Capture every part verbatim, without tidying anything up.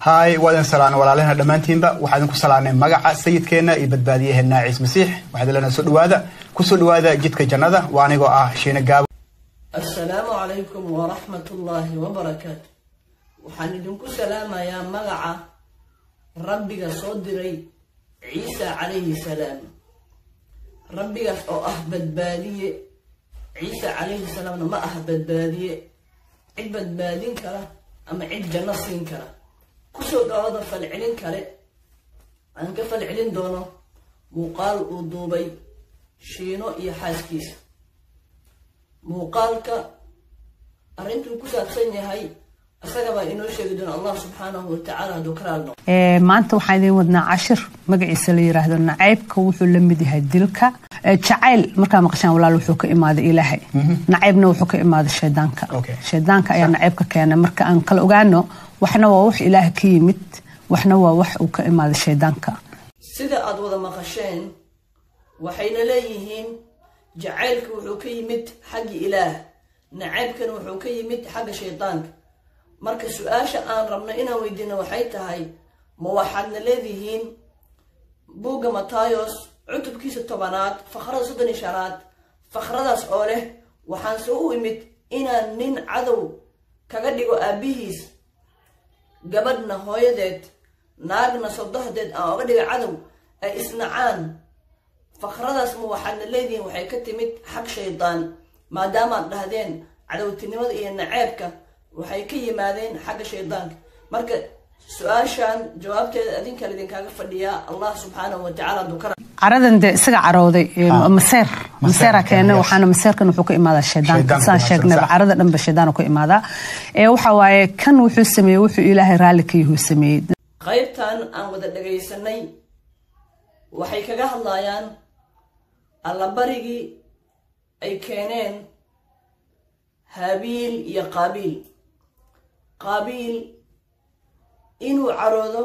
هاي وادن سلام walaalena dhamaantiinba waxaan ku salaanay magaca sayidkeena iyo badbaadiyaheena Ciis Masiix waxaad lana soo dhawaada ku soo dhawaada jidka jannada waa aniga ah Sheena Gaabo Assalamu alaykum wa rahmatullahi wa barakatuh waxaan idinku salaamayaa magaca Rabbiga soo diray Ciisa alayhi salaam Rabbigaas oo ah badbaadiye Ciisa alayhi salaam ma ah badbaadiye cid badbaadin kara ama cid janno siin kara kusoo dhawaada falcelin kale aan ka falcelin doono muuqaal uu duubay Shiino iyo xaaskiisa muuqaalka arintu ku saabsan yahay asaga baa inoo sheegi doona Allah subhanahu wa ta'ala dukraalno ee maanta waxaan idin wadnaa cashir magaciisa la yiraahdo nacaybka wuxuu la mid yahay dilka jacayl marka maqashaan walaal wuxuu ka imaaday Ilaahay nacaybna wuxuu ka imaaday shaydaanka shaydaanka ayaa nacaybka keenay marka aan kala ogaano waxna waa wax Ilaahay ka yimid waxna waa wax uu ka imaaday shaydaanka sida aad wada maqasheen waxayna leeyihiin jacaylku wuxuu ka yimid xagga Ilaah nacaybkana wuxuu ka yimid xagga shaydaanka marka su'aasha aan rabno inaan weydiino waxay tahay ma waxaadna leedihiin buuga Matayos cutubkiisa tobanaad fakhrada soddon iyo shanaad fakhradaas oo leh waxaan soo u imid inaan nin cadow kaga dhigo aabihiis gabadhna hooyadeed naagna sodohdeed aan uga dhigo cadow ay isnacaan fakhradaas ma waxaadna leedihiin waxay ka timid xag shaydaan maadaama aad dhahdeen cadowtinimada iyo naceebka waxay ka yimaadeen xagga shaydaanka marka su'aashan jawaabteeda adinka idin kaaga fadhiya Allah subhanahu wa ta'ala dukara caradan de isaga carooday maseer maseera keena waxaana maseerkan wuxuu ka imaadaa shaydaanka saan sheegnay carada dhanba shaydaan ku imaada ee waxa waaye kan wuxuu sameeyay wuxuu Ilaahay raali ka yahay sameeyay qaybtan aan wada dhageysanay waxay kaga hadlayaan alla barigi ay keeneen Habiil iyo Qaabiil Qaabiil inuu caroodo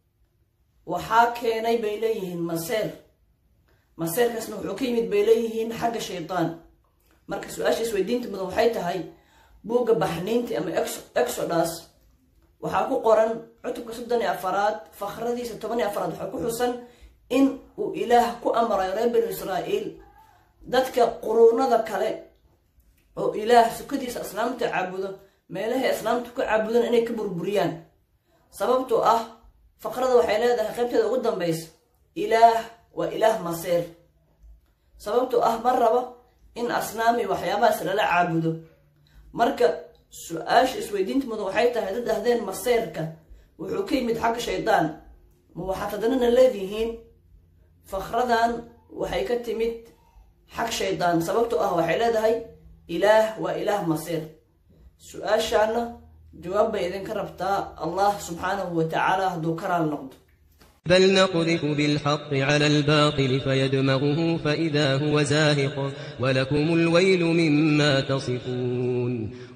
waxa keenay bay leeyihiin maseer maseerkaasna wuxuu ka yimid bay leeyihiin xagga shaydaan marka su'aasha isweydiinta mudan waxay tahay buuga baxniinta ama Exodus waxa ku qoran cutubka soddon iyo afaraad fakhradiisa toban iyo afaraad waxa ku xusan in uu Ilaah ku amray reer Israa'iil dadka quruunada kale oo Ilaah sukadiisa islaamta caabudo meelaha islaamtu ku caabudan inay ka burburiyaan sababtoo ah faqrada waxay leedahay qaybteeda ugu dambaysa Ilaah wa Ilaah maseer sababtoo ah marraba in asnaami waxyaabahaas la caabudo marka su'aasha isweydiinta mudan waxay tahay dad ahdeen maseerka wuxuu ka yimid xagga shaydaan ma waxa tadana leedihiin faqradan waxay ka timid xag shaydaan sababtoo ah waxay leedahay Ilaah wa Ilaah maseer سؤاشانا جواب إذن كربتا الله سبحانه وتعالى ذكر النقد بل نقذف بالحق على الباطل فيدمغه فإذا هو زاهق ولكم الويل مما تصفون